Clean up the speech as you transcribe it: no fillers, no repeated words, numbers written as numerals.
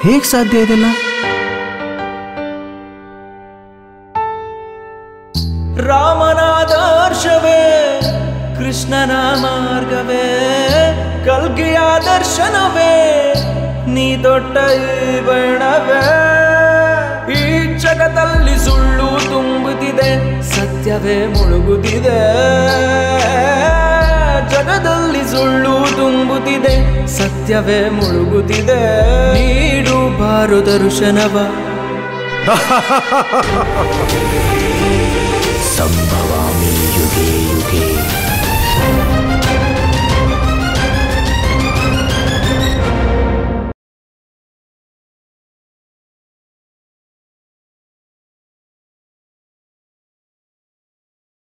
ಹೇಗೆ ಸಾಧ್ಯ ಇದೆಲ್ಲ? ರಾಮನಾದರ್ಶವೇ ಕೃಷ್ಣನ ಮಾರ್ಗವೇ, ಕಲ್ಗಿಯ ದರ್ಶನವೇ ನೀ ದೊಡ್ಡ ಈ ಬಣ್ಣವೇ. ಈ ಜಗದಲ್ಲಿ ಸುಳ್ಳು ತುಂಬುತ್ತಿದೆ, ಸತ್ಯವೇ ಮುಳುಗುತ್ತಿದೆ. ಜಗದಲ್ಲಿ ಸುಳ್ಳು ತುಂಬುತ್ತಿದೆ, ಸತ್ಯವೇ ಮುಳುಗುತ್ತಿದೆ. ನೀಡು ಬಾರು ದರ್ಶನವ. ಸಂಭವಾಮಿ ಯುಗೆ ಯುಗೆ